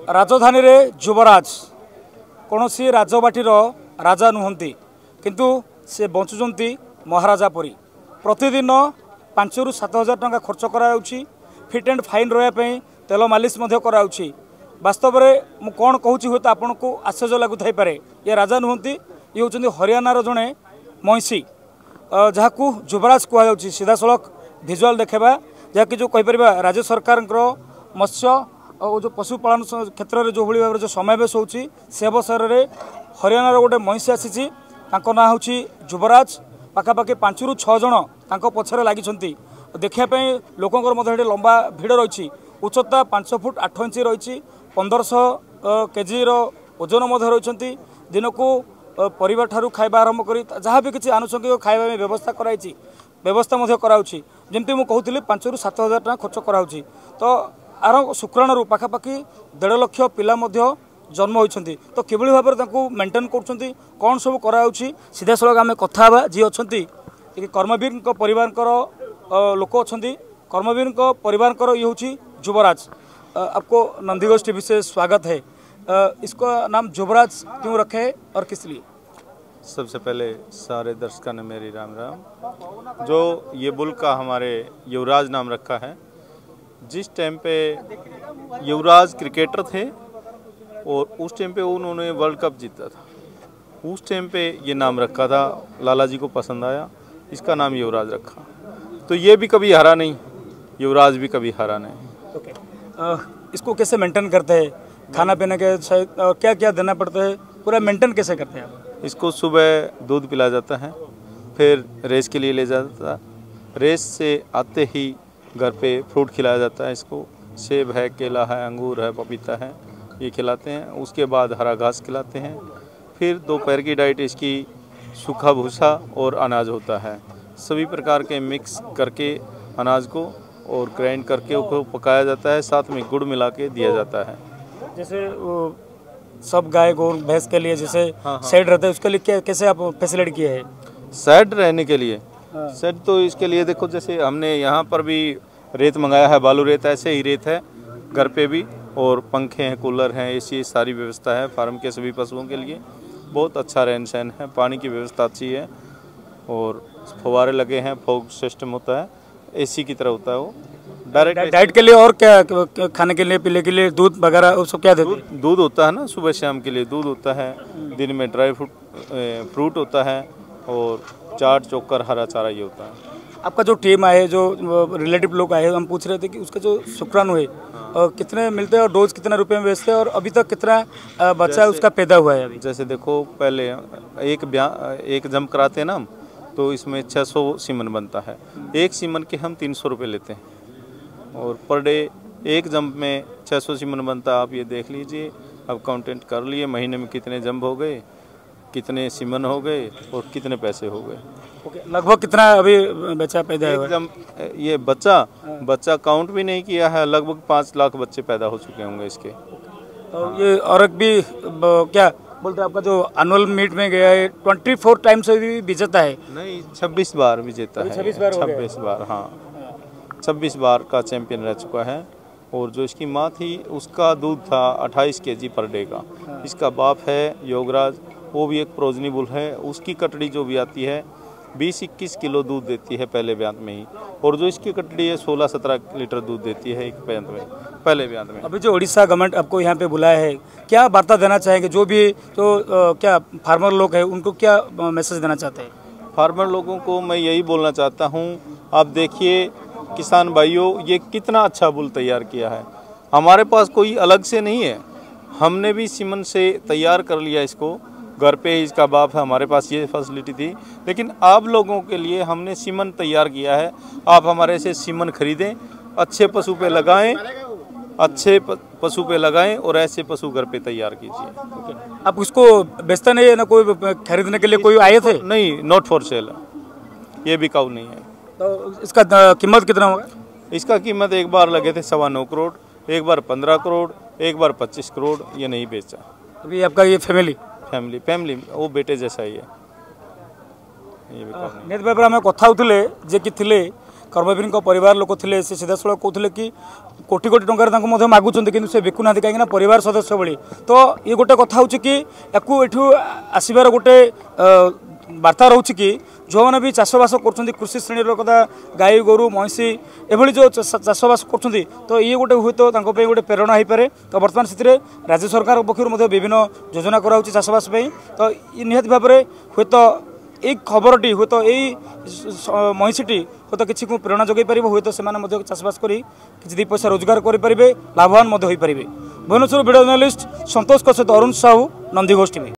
राजधानी रे युवराज कौन सी राजबाटीर राजा नुहंती किंतु से बंचुंट महाराजा परी प्रतिदिन 5 ରୁ 7 हज़ार टंका खर्च कराउछि फिट एंड फाइन रहा तेल मालिश कराउछि। वास्तव में मु कौन कहूँ हूँ तो आपन को आश्चर्य लगुथ पारे ये राजा नुहंती ये होती हरियाणार जड़े महिषी जहाँ को युवराज कहु सीधा सड़क भिजुआल देखा जहाँकि जो कहीपर राज्य सरकार मत्स्य और जो पशुपालन क्षेत्र में जो भाई भाव जो समावेश होची से अवसर में हरियाणार गोटे महिषी आसी ना हूँ युवराज पाखापाखि 5 ରୁ 6 जन पछरे लगी देखापी लोकंर लंबा भिड़ रही उच्चता 5 फुट 8 इंच रही 1500 केजी ओजन रही दिन को परिवार ठारू खाଇବା आरंभ करी जहाँ भी किसी आनुषंगिक खाଇବା व्यवस्था कराई व्यवस्था कराऊँगी जमती मुझे कहूली 5 ରୁ 7 हज़ार टका खर्च कराऊँगी तो आर शुक्राणु पाखापाखि 1.5 लाख पिला जन्म होती तो किभली भाव में मेंटेन कर कौन सब कराऊँगी सीधा सड़क आम कथा जी अच्छा कर्मवीर परिवार लोक अच्छा कर्मवीर परिवार ये हूँ युवराज। आपको नंदीघोष टीवी से स्वागत है। इसका नाम युवराज क्यों रखे और किस लिए? सबसे पहले सारे दर्शकों ने मेरी राम राम। जो ये बुल का हमारे युवराज नाम रखा है, जिस टाइम पे युवराज क्रिकेटर थे और उस टाइम पे उन्होंने वर्ल्ड कप जीता था, उस टाइम पे ये नाम रखा था, लाला जी को पसंद आया, इसका नाम युवराज रखा। तो ये भी कभी हारा नहीं, युवराज भी कभी हारा नहीं। ओके। इसको कैसे मेंटेन करते हैं? खाना पीने के क्या क्या देना पड़ता है, पूरा मेंटेन कैसे करते हैं आप? इसको सुबह दूध पिलाया जाता है, फिर रेस के लिए ले जाता है, रेस से आते ही घर पे फ्रूट खिलाया जाता है। इसको सेब है, केला है, अंगूर है, पपीता है, ये खिलाते हैं। उसके बाद हरा घास खिलाते हैं। फिर दोपहर की डाइट इसकी सूखा भूसा और अनाज होता है। सभी प्रकार के मिक्स करके अनाज को और ग्राइंड करके उसको पकाया जाता है, साथ में गुड़ मिला के दिया जाता है। जैसे सब गाय गौ भैंस के लिए जैसे शेड रहता है, उसके लिए कैसे आप फैसिलिटी किए हैं? शेड रहने के लिए शेड तो इसके लिए देखो, जैसे हमने यहाँ पर भी रेत मंगाया है, बालू रेत, ऐसे ही रेत है घर पे भी, और पंखे हैं, कूलर हैं, एसी, सारी व्यवस्था है फार्म के सभी पशुओं के लिए। बहुत अच्छा रहन सहन है, पानी की व्यवस्था अच्छी है और फव्वारे लगे हैं, फॉग सिस्टम होता है, एसी की तरह होता है। वो डाइट के लिए और क्या खाने के लिए, पीने के लिए दूध वगैरह वो सब क्या देते हैं? दूध होता है ना, सुबह शाम के लिए दूध होता है, दिन में ड्राई फ्रूट होता है और चाट चोकर हरा चारा ये होता है। आपका जो टीम आए, जो रिलेटिव लोग आए, हम पूछ रहे थे कि उसका जो शुक्राणु है कितने मिलते हैं और डोज कितना रुपए में बेचते हैं और अभी तक कितना बच्चा उसका पैदा हुआ है अभी? जैसे देखो, पहले एक जम कराते हैं ना हम, तो इसमें 600 सीमन बनता है। एक सीमन के हम 300 रुपये लेते हैं और पर डे एक जंप में 600 सीमन बनता है। आप ये देख लीजिए, अब काउंटेंट कर लिए महीने में कितने जंप हो गए, कितने सीमन हो गए और कितने पैसे हो गए। ओके। लगभग कितना अभी बच्चा पैदा हुआ? ये बच्चा काउंट भी नहीं किया है, लगभग 5 लाख बच्चे पैदा हो चुके होंगे इसके। तो ये और भी क्या बोलते हैं, आपका जो एनुअल मीट में गया है 24 टाइम से भी विजेता है? नहीं, 26 बार विजेता है। 26 बार, हाँ 26 बार का चैंपियन रह चुका है। और जो इसकी माँ थी उसका दूध था 28 केजी पर डे का। इसका बाप है योगराज, वो भी एक प्रोजनी बुल है, उसकी कटड़ी जो भी आती है 20-21 किलो दूध देती है पहले ब्यांत में ही, और जो इसकी कटड़ी है 16-17 लीटर दूध देती है एक ब्यांत में, पहले ब्यांत में। अभी जो उड़ीसा गवर्नमेंट आपको यहाँ पे बुलाया है, क्या वार्ता देना चाहेंगे? जो भी क्या फार्मर लोग हैं उनको क्या मैसेज देना चाहते हैं? फार्मर लोगों को मैं यही बोलना चाहता हूँ, आप देखिए किसान भाइयों, ये कितना अच्छा बुल तैयार किया है। हमारे पास कोई अलग से नहीं है, हमने भी सीमन से तैयार कर लिया इसको, घर पे ही इसका बाप है, हमारे पास ये फैसिलिटी थी। लेकिन आप लोगों के लिए हमने सीमन तैयार किया है, आप हमारे से सीमन खरीदें, अच्छे पशु पे लगाएं, अच्छे पशु पे लगाएं और ऐसे पशु घर पे तैयार कीजिए। आप उसको बेचते नहीं है ना? कोई खरीदने के लिए कोई आए थे? नहीं, नॉट फॉर सेल, ये बिकाऊ नहीं है। तो इसका कीमत कितना होगा? इसका कीमत एक बार लगे थे 9.25 करोड़, एक बार 15 करोड़, एक बार 25 करोड़, ये नहीं बेचा। अभी आपका ये फैमिली वो बेटे जैसा ही है। निहत भाव आम कथा होते जे कि थिले कर्मवीर परिवार लोक थे से सीधासल कहते कि कोटी कोटी टकर मागुंट कि से बिकुना कहीं परिवार सदस्य भाई तो ये गोटे कथा हूँ कि यू आसबार गोटे वार्ता रोचे कि जो मैंने भी चाषबास कर कृषि श्रेणी कदा गाई गोरु महिषी एभली जो चाषबास कर तो ये गोटे हुए तो गोटे प्रेरणा हो पारे तो बर्तमान से राज्य सरकार पक्ष विभिन्न योजना कराऊँ चाषबास तो निहत भाव में हुए तो ये खबरटी हुए तो यही महिषीटी हुए तो किसी को प्रेरणा जगै पार हुए तो से चाषबास कर दी पैसा रोजगार करेंगे लाभवान हो पारे। भुवनेश्वर वीडियो जर्नलिस्ट संतोष सहित अरुण साहू नंदीघोष टीवी।